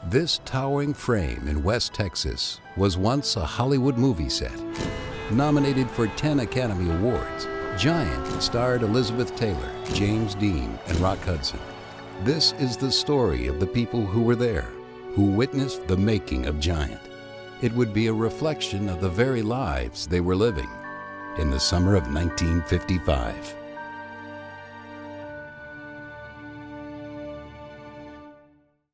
This towering frame in West Texas was once a Hollywood movie set. Nominated for 10 Academy Awards, Giant starred Elizabeth Taylor, James Dean, and Rock Hudson. This is the story of the people who were there, who witnessed the making of Giant. It would be a reflection of the very lives they were living in the summer of 1955.